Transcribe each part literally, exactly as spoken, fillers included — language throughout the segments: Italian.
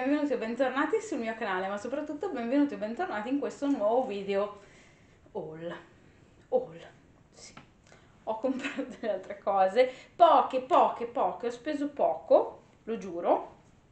benvenuti e bentornati sul mio canale, ma soprattutto benvenuti e bentornati in questo nuovo video haul. Haul, sì. Ho comprato delle altre cose, poche, poche, poche, ho speso poco, lo giuro.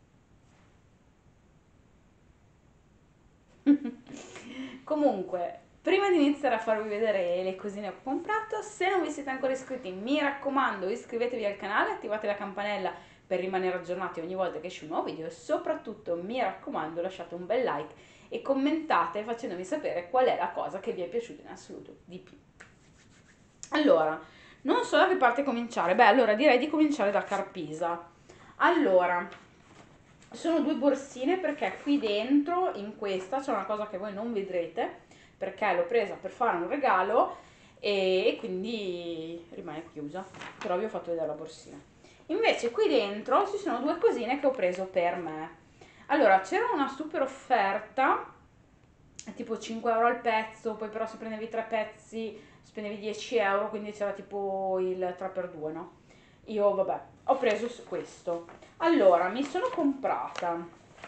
Comunque, prima di iniziare a farvi vedere le cosine che ho comprato, se non vi siete ancora iscritti, mi raccomando, iscrivetevi al canale, attivate la campanella per rimanere aggiornati ogni volta che esce un nuovo video e soprattutto, mi raccomando, lasciate un bel like e commentate facendomi sapere qual è la cosa che vi è piaciuta in assoluto di più. Allora, non so da che parte cominciare. Beh, allora direi di cominciare da Carpisa. Allora, sono due borsine perché qui dentro, in questa, c'è una cosa che voi non vedrete perché l'ho presa per fare un regalo e quindi rimane chiusa, però vi ho fatto vedere la borsina. Invece qui dentro ci sono due cosine che ho preso per me. Allora, c'era una super offerta, tipo cinque euro al pezzo, poi però se prendevi tre pezzi spendevi dieci euro, quindi c'era tipo il tre per due, no? Io, vabbè, ho preso questo. Allora, mi sono comprata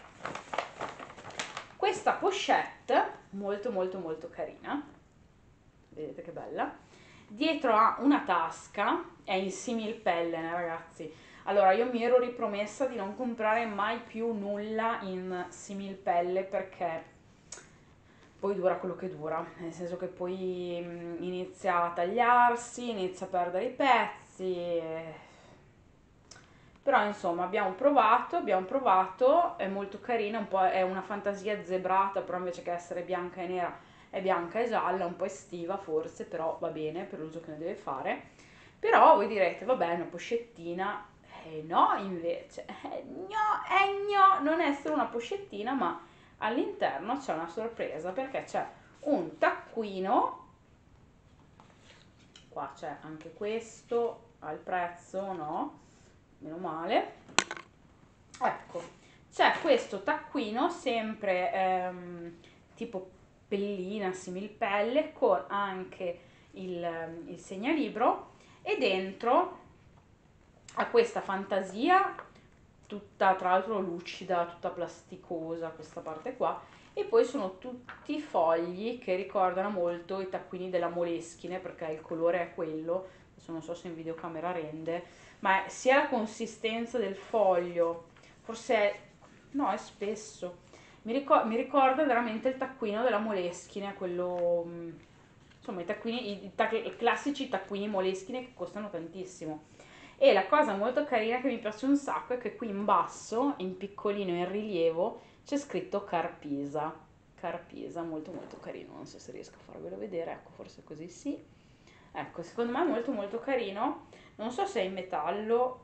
questa pochette, molto molto molto carina, vedete che bella, dietro ha una tasca, è in similpelle, né, ragazzi. Allora, io mi ero ripromessa di non comprare mai più nulla in similpelle perché poi dura quello che dura, nel senso che poi mh, inizia a tagliarsi, inizia a perdere i pezzi. e- Però insomma abbiamo provato, abbiamo provato, è molto carina, un po' è una fantasia zebrata, però invece che essere bianca e nera è bianca e gialla, un po' estiva forse, però va bene per l'uso che ne deve fare. Però voi direte, vabbè, è una pochettina. Eh no, invece, eh no, eh no, non è solo una pochettina, ma all'interno c'è una sorpresa perché c'è un taccuino, qua c'è anche questo, al prezzo, no? Meno male. Ecco, c'è questo taccuino sempre ehm, tipo pellina, similpelle, con anche il, il segnalibro e dentro ha questa fantasia tutta tra l'altro lucida, tutta plasticosa questa parte qua e poi sono tutti fogli che ricordano molto i taccuini della Moleschine perché il colore è quello, adesso non so se in videocamera rende, ma è sia la consistenza del foglio, forse è, no, è spesso, mi, ricor- mi ricorda veramente il taccuino della Moleschine, quello, mm, insomma i taccuini, i, i tac- i classici taccuini Moleschine che costano tantissimo. E la cosa molto carina che mi piace un sacco è che qui in basso, in piccolino, in rilievo, c'è scritto Carpisa. Carpisa, molto molto carino, non so se riesco a farvelo vedere, ecco, forse così sì. Ecco, secondo me è molto molto carino, non so se è in metallo,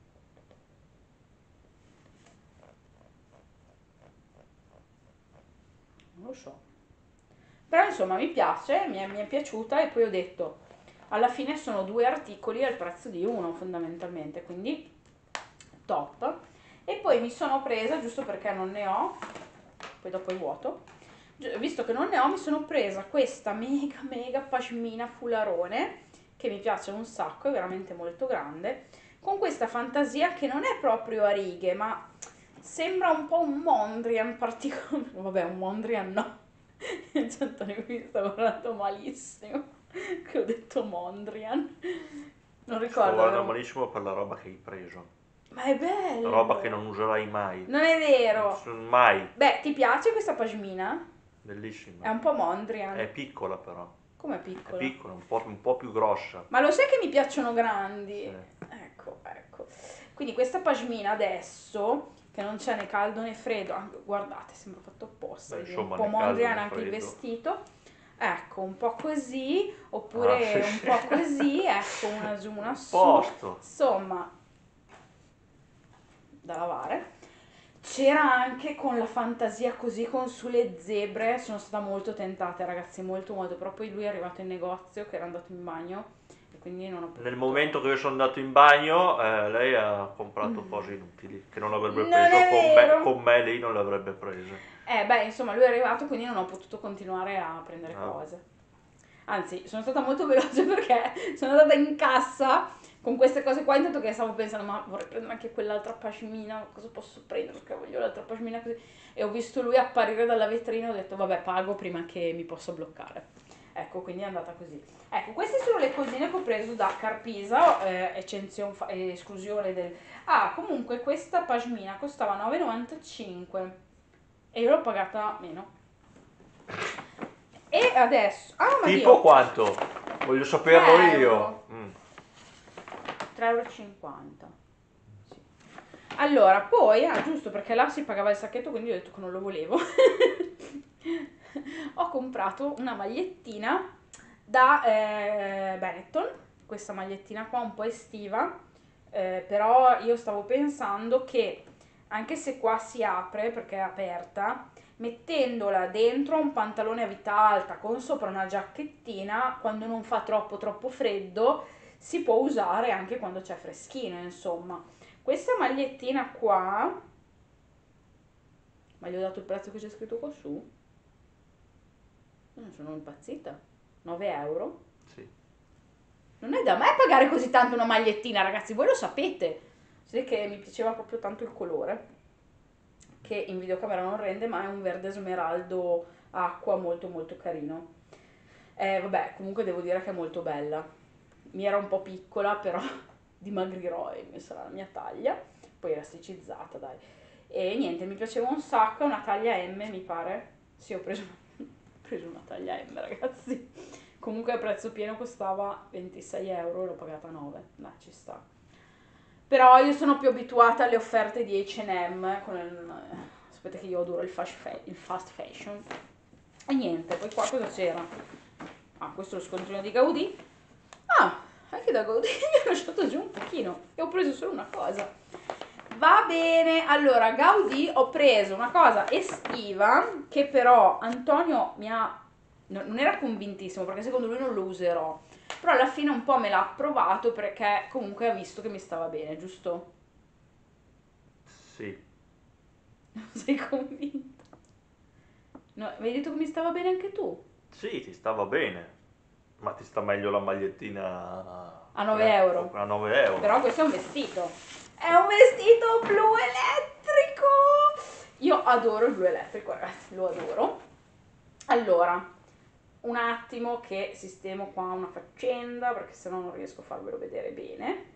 non lo so. Però insomma mi piace, mi è, mi è piaciuta e poi ho detto, alla fine sono due articoli al prezzo di uno fondamentalmente, quindi top. E poi mi sono presa, giusto perché non ne ho, poi dopo è vuoto, gi- visto che non ne ho mi sono presa questa mega mega pashmina fularone, che mi piace un sacco, è veramente molto grande, con questa fantasia che non è proprio a righe, ma sembra un po' un Mondrian particolare, vabbè un Mondrian no, Antonio mi sta guardando malissimo, che ho detto Mondrian, non Sto ricordo, guardando avevo... malissimo per la roba che hai preso. Ma è Roba che non bello! userai mai. Non è vero! Nessun- Mai. Beh, ti piace questa pashmina? È Bellissima. un po' È Mondrian. piccola però. Com'è È piccola? piccola, un po', un po' più grossa. Ma lo sai che mi piacciono grandi? Sì. Ecco, ecco. Quindi questa pashmina adesso, che non c'è né caldo né freddo, anche- guardate, sembra fatto apposta, Beh, vedi, un insomma, po' né caldo Mondrian né anche il freddo. vestito. Ecco, un po' così, Ah, oppure sì, un sì. po' così, ecco, una giù, una Il su. posto. Insomma, da lavare. C'era anche con la fantasia così con sulle zebre, sono stata molto tentata ragazzi, molto molto, però poi lui è arrivato in negozio che era andato in bagno e quindi non ho Nel potuto... momento che io sono andato in bagno, eh, lei ha comprato cose inutili che non avrebbe Non preso è con me, vero! con me lei non le avrebbe prese. Eh beh, insomma, lui è arrivato quindi non ho potuto continuare a prendere Ah, cose. Anzi, sono stata molto veloce perché sono andata in cassa con queste cose qua, intanto che stavo pensando, ma vorrei prendere anche quell'altra pashmina, cosa posso prendere, perché voglio l'altra pashmina così, e ho visto lui apparire dalla vetrina e ho detto, vabbè, pago prima che mi possa bloccare. Ecco, quindi è andata così. Ecco, queste sono le cosine che ho preso da Carpisa, eh, eccezione, fa- eh, esclusione del... Ah, comunque questa pashmina costava nove e novantacinque e io l'ho pagata meno. E adesso... Ah, ma Tipo Dio! quanto? Voglio saperlo tre io. euro. Mm. tre e cinquanta euro. Sì. Allora, poi, ah, giusto perché là si pagava il sacchetto, quindi ho detto che non lo volevo. Ho comprato una magliettina da eh, Benetton, questa magliettina qua un po' estiva, eh, però io stavo pensando che anche se qua si apre perché è aperta, mettendola dentro un pantalone a vita alta con sopra una giacchettina, quando non fa troppo troppo freddo, si può usare anche quando c'è freschino, insomma. Questa magliettina qua, ma gli ho dato il prezzo che c'è scritto qua su? Non sono impazzita. nove euro? Sì. Non è da me pagare così tanto una magliettina, ragazzi, voi lo sapete. Sì che mi piaceva proprio tanto il colore, che in videocamera non rende, ma è un verde smeraldo acqua molto molto carino. Eh, vabbè, comunque devo dire che è molto bella. Mi era un po' piccola, però dimagrirò e sarà la mia taglia. Poi elasticizzata, dai. E niente, mi piaceva un sacco, è una taglia M, mi pare. Sì, ho preso, ho preso una taglia M, ragazzi. Comunque a prezzo pieno costava ventisei euro e l'ho pagata nove. Dai, ci sta. Però io sono più abituata alle offerte di acca e emme, con il... sapete che io adoro il fast, fa- il fast fashion. E niente, poi qua cosa c'era? Ah, questo è lo scontrino di Gaudì. Ah, anche da Gaudì mi ho lasciato giù un pochino e ho preso solo una cosa. Va bene, allora Gaudì ho preso una cosa estiva che però Antonio mi ha... no- non era convintissimo perché secondo lui non lo userò, però alla fine un po' me l'ha approvato perché comunque ha visto che mi stava bene, giusto? Sì. Non sei convinto? No, mi hai detto che mi stava bene anche tu? Sì, ti stava bene. Ma ti sta meglio la magliettina A nove eh, euro. a nove euro. Però questo è un vestito. È un vestito blu elettrico! Io adoro il blu elettrico, ragazzi, lo adoro. Allora, un attimo che sistemo qua una faccenda, perché sennò non riesco a farvelo vedere bene.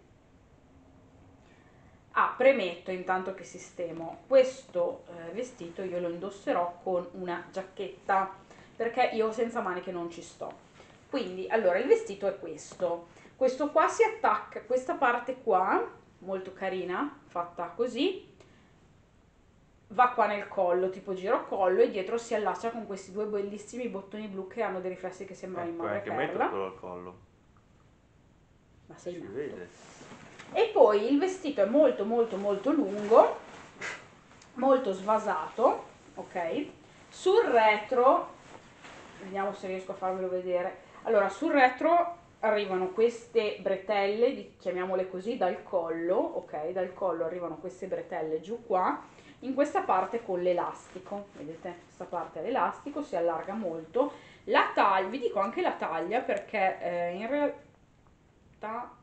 Ah, premetto intanto che sistemo questo eh, vestito, io lo indosserò con una giacchetta, perché io senza maniche non ci sto. Quindi, allora, il vestito è questo. Questo qua si attacca, questa parte qua, molto carina, fatta così, va qua nel collo, tipo girocollo, e dietro si allaccia con questi due bellissimi bottoni blu che hanno dei riflessi che sembrano in Ecco, madre anche metto perla. quello al collo. Ma sei Si matto. vede. E poi il vestito è molto molto molto lungo, molto svasato, ok? Sul retro, vediamo se riesco a farvelo vedere. Allora, sul retro arrivano queste bretelle, di- chiamiamole così, dal collo, ok? Dal collo arrivano queste bretelle giù qua, in questa parte con l'elastico, vedete? Questa parte è l'elastico, si allarga molto. La taglia, vi dico anche la taglia perché eh, in realtà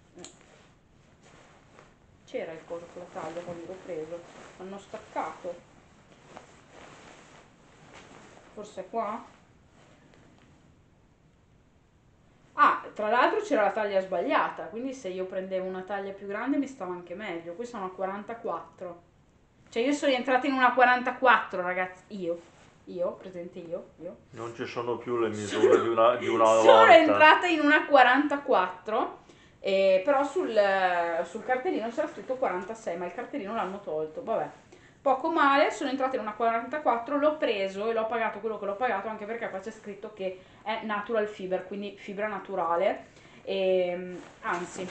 c'era il coso con la taglia quando l'ho preso, hanno staccato, forse è qua? Ah, tra l'altro c'era la taglia sbagliata, quindi se io prendevo una taglia più grande mi stava anche meglio. Questa è una quarantaquattro. Cioè io sono entrata in una quarantaquattro, ragazzi. Io, io, presente io, io. Non ci sono più le misure di una, di una Sono volta. entrata in una quarantaquattro, eh, però sul, sul cartellino c'era scritto quarantasei, ma il cartellino l'hanno tolto. Vabbè, poco male, sono entrata in una quarantaquattro, l'ho preso e l'ho pagato quello che l'ho pagato, anche perché qua c'è scritto che è natural fiber, quindi fibra naturale. E, anzi,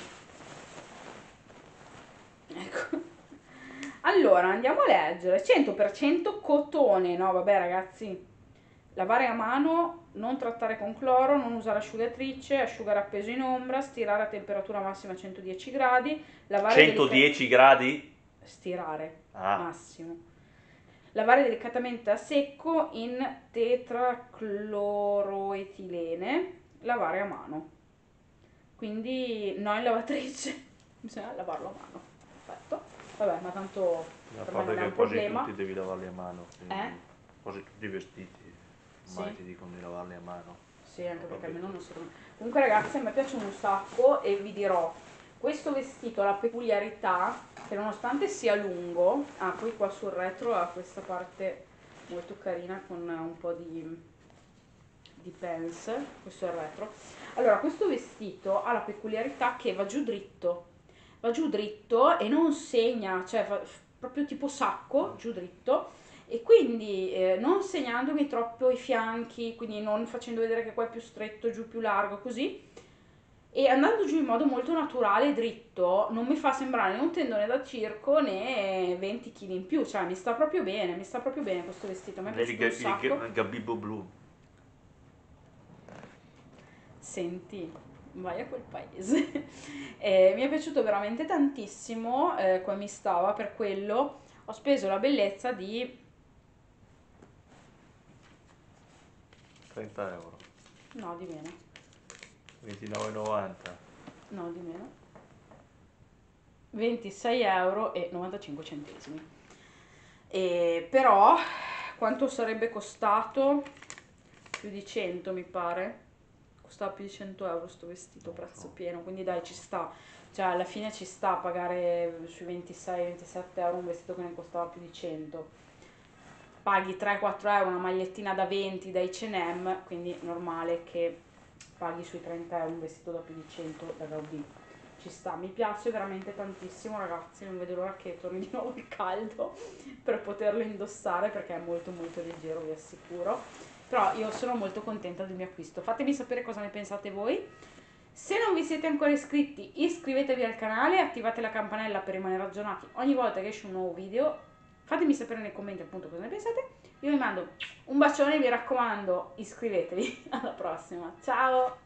ecco. Allora, andiamo a leggere. cento per cento cotone, no? Vabbè, ragazzi. Lavare a mano, non trattare con cloro, non usare asciugatrice, asciugare appeso in ombra, stirare a temperatura massima centodieci gradi, lavare delicatamente... centodieci gradi? Stirare, Ah, massimo. Lavare delicatamente a secco in tetracloroetilene, lavare a mano. quindi no in lavatrice, bisogna lavarlo a mano. Perfetto, vabbè, ma tanto A per me parte non è che un quasi problema. tutti devi lavarli a mano, quindi Eh? quasi tutti i vestiti, ormai Sì. ti dicono di lavarli a mano. Sì, anche perché Vabbè. almeno non servono. Comunque ragazzi, a me piacciono un sacco e vi dirò, questo vestito ha la peculiarità che nonostante sia lungo, ah, poi qua sul retro ha questa parte molto carina con un po' di, di pants, questo è il retro. Allora, questo vestito ha la peculiarità che va giù dritto, va giù dritto e non segna, cioè fa proprio tipo sacco, giù dritto e quindi eh, non segnandomi troppo i fianchi, quindi non facendo vedere che qua è più stretto, giù più largo, così, e andando giù in modo molto naturale e dritto, non mi fa sembrare né un tendone da circo né venti chili in più, cioè mi sta proprio bene, mi sta proprio bene questo vestito, mi è Vedi piaciuto un che il, sacco. il gabibbo blu. Senti, vai a quel paese. Eh, mi è piaciuto veramente tantissimo, eh, come mi stava, per quello ho speso la bellezza di... trenta euro. no, di meno, ventinove e novanta. no, di meno. ventisei euro e novantacinque centesimi. E però quanto sarebbe costato? Più di cento mi pare. Costava più di cento euro sto vestito, Non lo prezzo so. pieno, quindi dai, ci sta. Cioè alla fine ci sta a pagare sui ventisei ventisette euro un vestito che ne costava più di cento. Paghi tre quattro euro una magliettina da venti da acca e emme, quindi normale che paghi sui trenta euro un vestito da più di cento da Gaudì. Ci sta, mi piace veramente tantissimo ragazzi, non vedo l'ora che torni di nuovo il caldo per poterlo indossare perché è molto molto leggero, vi assicuro. Però io sono molto contenta del mio acquisto. Fatemi sapere cosa ne pensate voi. Se non vi siete ancora iscritti, iscrivetevi al canale e attivate la campanella per rimanere aggiornati ogni volta che esce un nuovo video. Fatemi sapere nei commenti appunto cosa ne pensate. Io vi mando un bacione, vi raccomando, iscrivetevi. Alla prossima. Ciao!